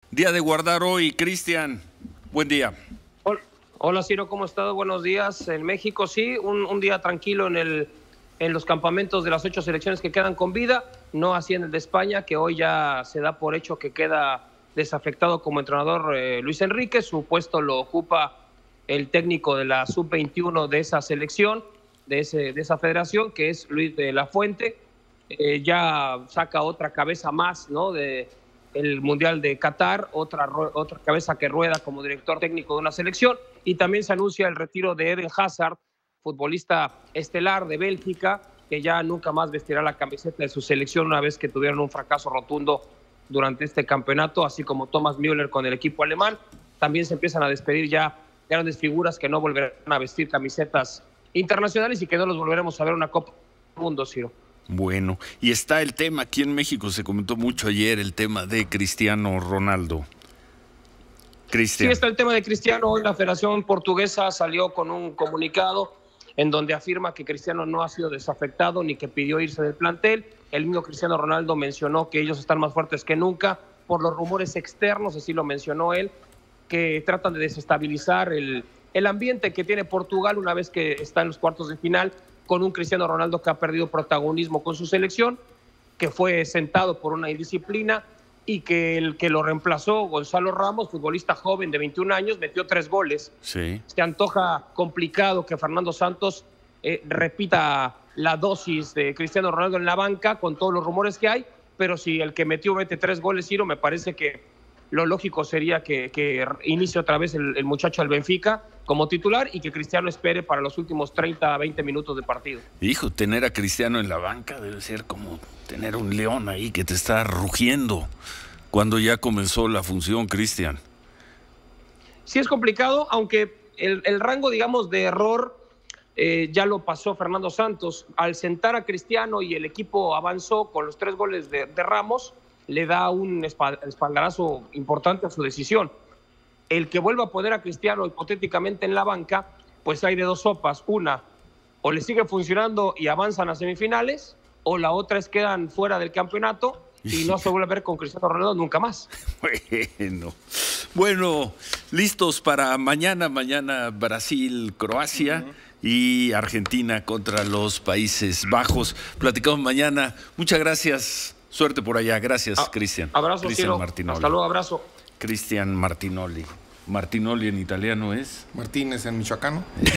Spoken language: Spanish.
Día de guardar hoy, Cristian. Buen día. Hola Ciro, ¿cómo estás? Buenos días. En México sí, un día tranquilo en los campamentos de las 8 selecciones que quedan con vida, no así en el de España, que hoy ya se da por hecho que queda desafectado como entrenador Luis Enrique. Su puesto lo ocupa el técnico de la sub-21 de esa selección, de esa federación, que es Luis de la Fuente. Ya saca otra cabeza más, ¿no?, de el Mundial de Qatar, otra cabeza que rueda como director técnico de una selección, y también se anuncia el retiro de Eden Hazard, futbolista estelar de Bélgica, que ya nunca más vestirá la camiseta de su selección una vez que tuvieron un fracaso rotundo durante este campeonato, así como Thomas Müller con el equipo alemán. También se empiezan a despedir ya grandes figuras que no volverán a vestir camisetas internacionales y que no los volveremos a ver una Copa del Mundo, Ciro. Bueno, y está el tema, aquí en México se comentó mucho ayer, el tema de Cristiano Ronaldo. Cristian. Sí, está el tema de Cristiano. Hoy la Federación Portuguesa salió con un comunicado en donde afirma que Cristiano no ha sido desafectado ni que pidió irse del plantel. El mismo Cristiano Ronaldo mencionó que ellos están más fuertes que nunca por los rumores externos, así lo mencionó él, que tratan de desestabilizar el ambiente que tiene Portugal una vez que está en los cuartos de final, con un Cristiano Ronaldo que ha perdido protagonismo con su selección, que fue sentado por una indisciplina, y que el que lo reemplazó, Gonzalo Ramos, futbolista joven de 21 años, metió 3 goles. Sí. Se antoja complicado que Fernando Santos repita la dosis de Cristiano Ronaldo en la banca con todos los rumores que hay, pero si el que mete 3 goles, Ciro, me parece que lo lógico sería que inicie otra vez el muchacho del Benfica como titular y que Cristiano espere para los últimos 30 a 20 minutos de partido. Hijo, tener a Cristiano en la banca debe ser como tener un león ahí que te está rugiendo cuando ya comenzó la función, Cristian. Sí es complicado, aunque el rango, digamos, de error ya lo pasó Fernando Santos. Al sentar a Cristiano y el equipo avanzó con los 3 goles de Ramos, le da un espaldarazo importante a su decisión. El que vuelva a poner a Cristiano hipotéticamente en la banca, pues hay de dos sopas. Una, o le sigue funcionando y avanzan a semifinales, o la otra es quedan fuera del campeonato y no se vuelve a ver con Cristiano Ronaldo nunca más. Bueno, listos para mañana Brasil, Croacia y Argentina contra los Países Bajos. Platicamos mañana. Muchas gracias. Suerte por allá. Gracias, Cristian. Abrazo, Cristian Ciro. Martinoli. Hasta luego, abrazo. Cristian Martinoli. Martinoli en italiano es Martínez en michoacano.